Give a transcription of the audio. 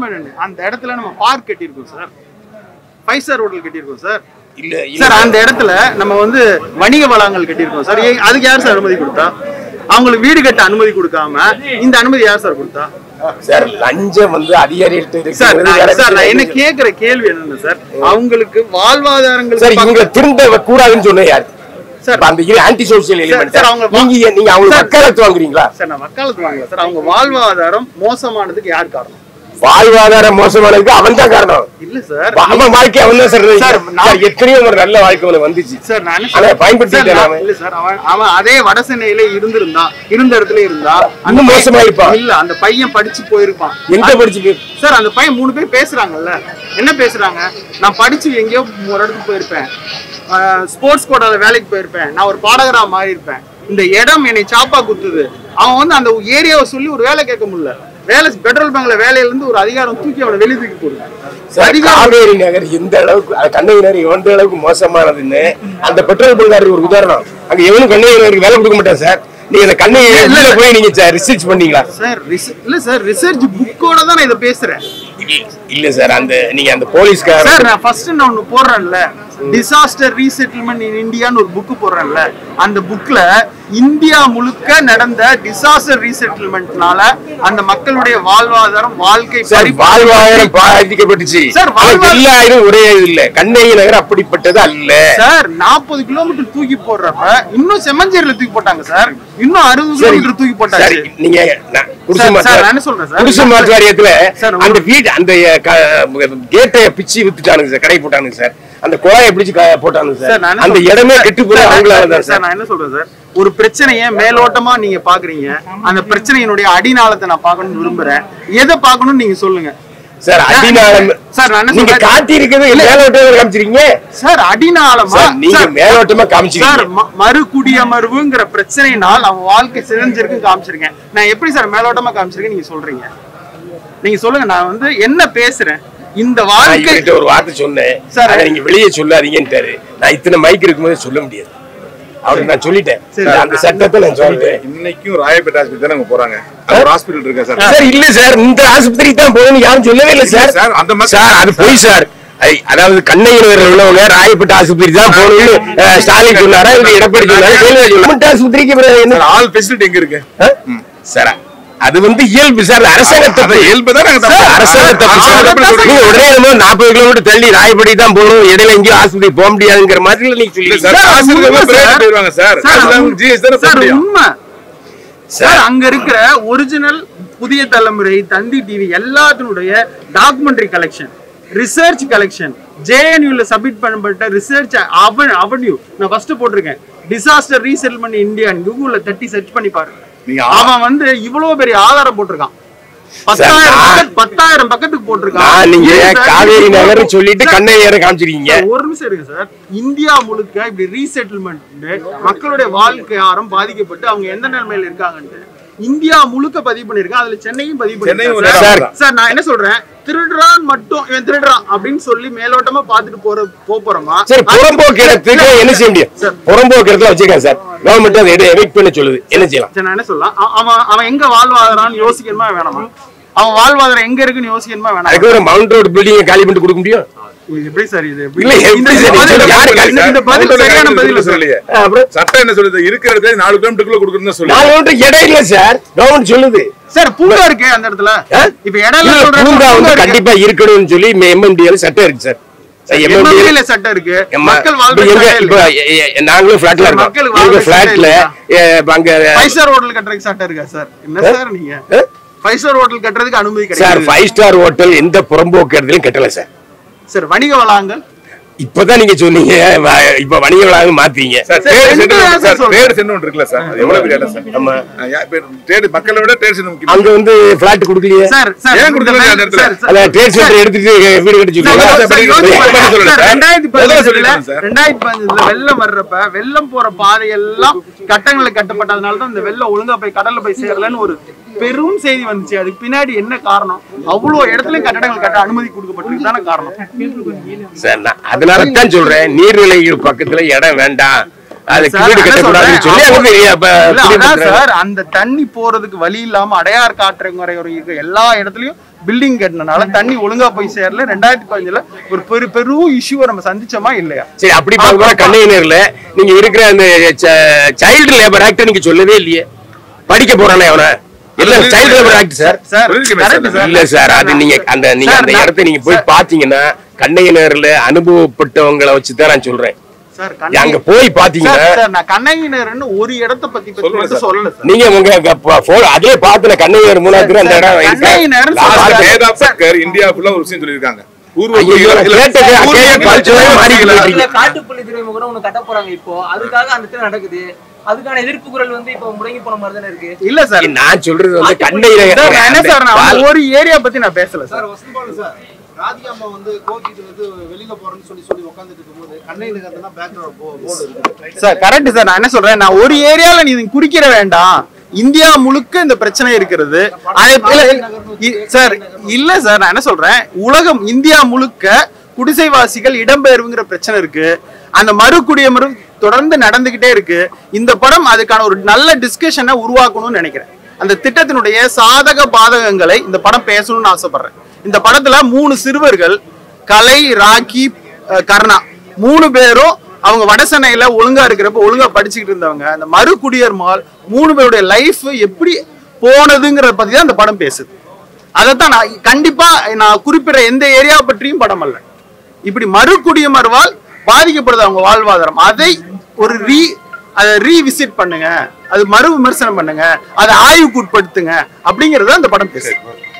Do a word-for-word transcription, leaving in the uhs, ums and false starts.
அந்த இடத்துல நம்ம பார்க் கட்டியிருக்கோம் சார், ஃபைவ் ஸ்டார் ஹோட்டல் கட்டியிருக்கோம் சார். இல்ல சார் அந்த இடத்துல நம்ம வந்து வணிக வளாகங்கள் கட்டியிருக்கோம் சார். அதுக்கு யார் சார் அனுமதி கொடுத்தா? அவங்களுக்கு வீடு கட்ட அனுமதி கொடுக்காம இந்த அனுமதி யார் சார் கொடுத்தா? சார் லஞ்சம் வந்து அதிகாரிகிட்ட சார் சார் நான் என்ன கேக்குற கேள்வி என்னன்னா சார், அவங்களுக்கு வாழ்வாதாரங்கள் சார் இவங்க திருந்த கூடாதுன்னு சொன்ன யார் சார்? அந்த ஆன்டி சோசியல் எலிமெண்ட் சார். அவங்க நீங்க நீங்க அவங்க வக்காலத்து வாங்குறீங்களா சார்? நான் வக்காலத்து வாங்கல சார். அவங்க வாழ்வாதாரம் மோசமானதுக்கு யார் காரணம்? வாழ்வாதாரம் மோசமானதுக்கு அவன் தான் காரணம். இல்ல சார், அவன் வாழ்க்கை அவன் தான் சார். சார் எத்தனையோ ஒரு நல்ல வாழ்க்கை அவனுக்கு வந்துச்சு சார். நான் அதை பயன்படுத்திட்டேன். இல்ல சார், அவன் அவன் அதே வடசென்னையில இருந்திருந்தா, இருந்த இடத்துல இருந்தா இன்னும் மோசமா இருப்பான். இல்ல அந்த பையன் படிச்சு போயிருப்பான். எங்க படிச்சு சார்? அந்த பையன் மூணு பேர் பேசுறாங்கல்ல, என்ன பேசுறாங்க? நான் படிச்சு எங்கேயோ ஒரு இடத்துக்கு போயிருப்பேன், ஸ்போர்ட்ஸ் கோட்டால வேலைக்கு போயிருப்பேன், நான் ஒரு பாடகரா மாறி இருப்பேன், இந்த இடம் என்னை சாப்பா குத்துது. அவன் வந்து அந்த ஏரியாவை சொல்லி ஒரு வேலை கேட்க முடியல. வேலை பெட்ரோல் பங்க்ல வேலையில இருந்து ஒரு அதிகாரம் தூக்கி அவனை வெளியே தூக்கி போடுது. காவேரி நகர் எந்த அளவுக்கு, கண்ணகி நகர் எந்த அளவுக்கு மோசமானதுன்னு அந்த பெட்ரோல் பங்காருக்கு ஒரு உதாரணம். அங்க எவனும் கண்ணகி நகருக்கு வேலை கொடுக்க மாட்டான் சார். நீங்க அந்த கண்ணகி நகர்ல போய் நீங்க ரிசர்ச் பண்ணீங்களா சார்? இல்ல சார், ரிசர்ச் புக்கோட தான் நான் இதை பேசுறேன். இல்ல சார், அந்த நீங்க அந்த போலீஸ்கார சார் நான் ஃபர்ஸ்ட் நான் ஒன்னு போடுறேன்ல, டிசாஸ்டர் ரீசெட்டில்மெண்ட் இன் இந்தியான்னு ஒரு புக் போடுறேன்ல, அந்த புக்ல இந்தியா முழுக்க நடந்த டிசாஸ்டர் ரீசெட்டில்மெண்ட்னால அந்த மக்களுடைய வாழ்வாதாரம் வாழ்க்கை வாழ்வாதாரம் பாதிக்கப்பட்டுச்சு சார். எல்லாரும் ஒரே இல்ல, கண்ணகி நகர் அப்படிப்பட்டது அல்ல சார். நாற்பது கிலோமீட்டர் தூக்கி போடுறப்ப இன்னும் செம்மஞ்சேரியில தூக்கி போட்டாங்க சார். இன்னும் அறுபது கிலோமீட்டர் தூக்கி போட்டாங்க. நீங்க குடிசை மாற்று வாரியத்துல அந்த வீடு அந்த கேட்டை பிச்சு வித்துட்டானுங்க சார், கடை போட்டானுங்க சார். அந்த குழாயை பிடிச்சு போட்டானுங்க சார். அந்த இடமே கெட்டு போய் அவங்களால தான் சார். நான் என்ன சொல்றேன் சார், ஒரு பிரச்சனையை மேலோட்டமா நீங்க பாக்குறீங்க, அந்த பிரச்சனையினுடைய அடிநாளத்தை நான் பார்க்கணும்னு விரும்புறேன். எதை பார்க்கணும்னு நீங்க சொல்லுங்க சார். அடிநாளம் சார் நீங்க காட்டி இருக்கிறது மேலோட்டமா காமிச்சிருக்கீங்க சார். அடிநாளமா நீங்க மேலோட்டமா காமிச்சிருக்கீங்க சார். மறுகுடியமர்வுங்கிற பிரச்சனையினால் அவன் வாழ்க்கை சிதைஞ்சிருக்கு காமிச்சிருக்கேன். நான் எப்படி சார் மேலோட்டமா காமிச்சிருக்கேன் நீங்க சொல்றீங்க? நீங்க சொல்லுங்க, நான் வந்து என்ன பேசுறேன். இந்த வாழ்க்கை ஒரு வார்த்தை சொன்னேன் சார், நீங்க வெளியே சொல்லாதீங்கன்ட்டாரு. நான் இத்தனை மைக் இருக்கும்போது சொல்ல முடியாது அவருக்கு நான் சொல்லிட்டேன். அந்த சட்டத்தை நான் சொல்லிட்டேன். இன்னைக்கும் ராயப்பேட்டை ஆஸ்பத்திரி தான் போறாங்க. ஒரு ஹாஸ்பிடல் இருக்கு சார். சார் இல்ல சார், இந்த ஆஸ்பத்திரிக்கு தான் போகணும்னு யாரும் சொல்லவே இல்லை சார். சார் அந்த சார் அது போய் சார். அதாவது கண்ணகி நகர் உள்ளவங்க ராயப்பேட்டை ஆஸ்பத்திரி தான் போகணும்னு ஸ்டாலின் சொன்னாரா, இல்ல எடப்பாடி சொன்னாரா? ஆஸ்பத்திரிக்கு ஆல் ஃபெசிலிட்டி எங்க இருக்கு சார்? அது வந்து இயல்பு சார், அரசாங்கத்தை இயல்பு தான். அரசாங்கத்தை உடனே நாற்பது கிலோமீட்டர் தள்ளி ராயப்படி தான் போகணும், இடையில எங்கேயும் ஆஸ்பத்திரி போக முடியாதுங்கிற மாதிரி நீங்க சொல்லி சார். அங்க இருக்கிற ஒரிஜினல் புதிய தலைமுறை தந்தி டிவி எல்லாத்தினுடைய டாக்குமெண்ட்ரி கலெக்ஷன், ரிசர்ச் கலெக்ஷன், ஜேஎன்யூல சப்மிட் பண்ணப்பட்ட ரிசர்ச் அவென்யூ நான் ஃபர்ஸ்ட் போட்டிருக்கேன். டிசாஸ்டர் ரீசெட்டில்மெண்ட் இந்தியா கூகுள்ல தட்டி சர்ச் பண்ணி பாருங்க. அவன் வந்து இவ்வளவு பெரிய ஆதாரம் போட்டிருக்கான். பத்தாயிரம் பக்கத்துக்கு போட்டிருக்கான். நீங்க காவேரி நகர் சொல்லிட்டு கண்ணகி நகர் காமிச்சிருக்கீங்க. ஒரு நிமிஷம் இருக்கு சார். இந்தியா முழுக்க இப்படி ரீசெட்டில்மெண்ட் மக்களுடைய வாழ்க்கையாரம் பாதிக்கப்பட்டு அவங்க எந்த நிலைமையில இருக்காங்கன்னு இந்தியா முழுக்க பதிவு பண்ணிருக்கான். அதுல சென்னையும் பதிவு பண்ணிருக்காங்க சார். நான் என்ன சொல்றேன், திருடுறான் மட்டும் இவன் திருடுறான் அப்படின்னு சொல்லி மேலோட்டமா பாத்துட்டு போற போறோமா சார்? புறம்போக்கு இடத்துக்கு என்ன செய்ய முடியும் சார்? புறம்போக்கு இடத்துல வச்சிருக்காங்க சார், கவர்மெண்ட் அதை எவிக்ட் பண்ண சொல்லுது, என்ன செய்யலாம்? நான் என்ன சொல்லலாம், அவன் அவன் எங்க வாழ்வாதாரம்னு யோசிக்கணுமா வேணாமா? அவன் வாழ்வாதாரம் எங்க இருக்குன்னு யோசிக்கணுமா வேணாமா? அதுக்கு ஒரு மவுண்ட் ரோட் பில்டிங் காலி பண்ணி கொடுக்க முடியும்? எப்படி சார் இது? இந்த பதில் சரியான பதில் சொல்லலையே. சட்டம் என்ன சொல்லுது? இருக்கிற இடத்துல நாலு கிலோமீட்டருக்குள்ள கொடுக்கணும்னு சொல்லுது. நாலு கிலோமீட்டர் இடம் இல்ல சார், கவர்மெண்ட் சொல்லுது சார். பூங்கா இருக்கு அந்த இடத்துல. இப்ப இடம் பூங்கா வந்து கண்டிப்பா இருக்கணும்னு சொல்லி எம்எம்டிஏல சட்டம் இருக்கு சார். எம்எம்டிஏல சட்டம் இருக்கு. மக்கள் வாழ்க்கை நாங்களும் ஃபிளாட்ல இருக்கோம். எங்க ஃபிளாட்ல அங்க ஃபைவ் ஸ்டார் ஹோட்டல் கட்டுறதுக்கு சட்டம் இருக்கா சார்? என்ன சார் நீங்க ஃபைவ் ஸ்டார் ஹோட்டல் கட்டுறதுக்கு அனுமதி கிடையாது சார்? ஃபைவ் ஸ்டார் ஹோட்டல் எந்த புறம்போக்கு இடத்துலயும் கட்டல சார். சார் வணிக வளாகங்கள் இப்பதான் நீங்க சொன்னீங்க, இப்ப வணிக வளாகம் மாத்தீங்க. அங்க வந்து பிளாட் கொடுக்கலையே சார். ட்ரேட் சென்டர் எடுத்துட்டு வீடு கட்டி ரெண்டாயிரத்தி பதினஞ்சுல வெள்ளம் வர்றப்ப வெள்ளம் போற பாதையெல்லாம் கட்டங்களை கட்டப்பட்டதுனாலதான் இந்த வெள்ளம் ஒழுங்கா போய் கடல்ல போய் சேரலன்னு ஒரு பெரும் செய்தி வந்துச்சு. அதுக்கு பின்னாடி என்ன காரணம்? அவ்வளவு இடத்துலயும் கட்டடங்கள் கட்ட அனுமதி கொடுக்கப்பட்டிருக்குதான காரணம் சார். அதனாலதான் சொல்றேன், நீர்நிலைகள் பக்கத்துல இடம் வேண்டாம், அந்த தண்ணி போறதுக்கு வழி இல்லாம அடையார் காட்டுற எல்லா இடத்துலயும் பில்டிங் கட்டினால தண்ணி ஒழுங்கா போய் சேரல. ரெண்டாயிரத்தி பதினஞ்சுல ஒரு பெரு பெரும் இஷ்யூவை நம்ம சந்திச்சோமா இல்லையா? சரி, அப்படி பார்க்க கண்டெய்னர்ல நீங்க இருக்கிற அந்த சைல்டு லேபர் ஆக்ட் நீங்க சொல்லவே இல்லையே. படிக்க போறானே அவனை இல்ல சைல்டு லேபர் ஆக்ட் சார். இல்ல சார், அது நீங்க அந்த நீங்க அந்த இடத்தை நீங்க போய் பாத்தீங்கன்னா கண்டெய்னர்ல அனுபவப்பட்டவங்களை வச்சுதான் நான் சொல்றேன். அங்க போய் பாத்தீங்கன்னா கண்டெய்னர்னு ஒரு இடத்தை பத்தி சொல்லல. நீங்க உங்க அதே பாத்துல கண்டெய்னர் மூணாவது அந்த இடம் இந்தியா ஃபுல்லா ஒரு விஷயம் சொல்லிருக்காங்க. காட்டுப்பள்ளி துறைமுகம் ஒண்ணு கட்ட போறாங்க இப்போ, அதுக்காக அந்த நடக்குது. அதுக்கான எதிர்ப்பு குரல் வந்து இப்ப முடங்கி போன மாதிரி தானே இருக்கு. இல்ல சார், நான் சொல்றது வந்து கண்டெய்னர் என்ன சார், நான் ஒரு ஏரியா பத்தி நான் பேசல சார். சார் ராதிகாமா வந்து கோச்சிட்டு வந்து வெளியில போறேன்னு சொல்லி சொல்லி உட்கார்ந்துட்டு இருக்கும்போது கண்டெய்னர்ல பேக்ரவுண்ட் போர்டு இருக்கு சார். கரெக்ட் சார், நான் என்ன சொல்றேன், நான் ஒரு ஏரியால நீ குறிக்கிற வேண்டாம், இந்தியா முழுக்க இந்த பிரச்சனை இருக்கிறது சார். இல்ல சார், நான் என்ன சொல்றேன், உலகம் இந்தியா முழுக்க குடிசைவாசிகள் இடம்பெயர்வுங்கிற பிரச்சனை இருக்கு. அந்த மறு குடியமறு தொடர்ந்து நடந்துகிட்டே இருக்கு. இந்த படம் அதுக்கான ஒரு நல்ல டிஸ்கஷனை உருவாக்கணும்னு நினைக்கிறேன். அந்த திட்டத்தினுடைய சாதக பாதகங்களை இந்த படம் பேசணும்னு ஆசைப்படுறேன். இந்த படத்துல மூணு சிறுவர்கள், கலை, ராக்கி, கர்ணா, மூணு பேரும் அவங்க வடசென்னையில ஒழுங்கா இருக்கிறப்ப ஒழுங்கா படிச்சுக்கிட்டு இருந்தவங்க. அந்த மறு குடியேறுமால் மூணு பேருடைய லைஃப் எப்படி போனதுங்கிறத பத்தி தான் இந்த படம் பேசுது. அதைத்தான் நான் கண்டிப்பா நான் குறிப்பிட எந்த ஏரியா பற்றியும் படம் அல்ல. இப்படி மறு குடியமர்வால் பாதிக்கப்படுது அவங்க வாழ்வாதாரம். அதை ஒரு ரீ அதை ரீவிசிட் பண்ணுங்க, அது மறு விமர்சனம் பண்ணுங்க, அதை ஆய்வுக்கு உட்படுத்துங்க அப்படிங்கறத அந்த படம் பேசுது.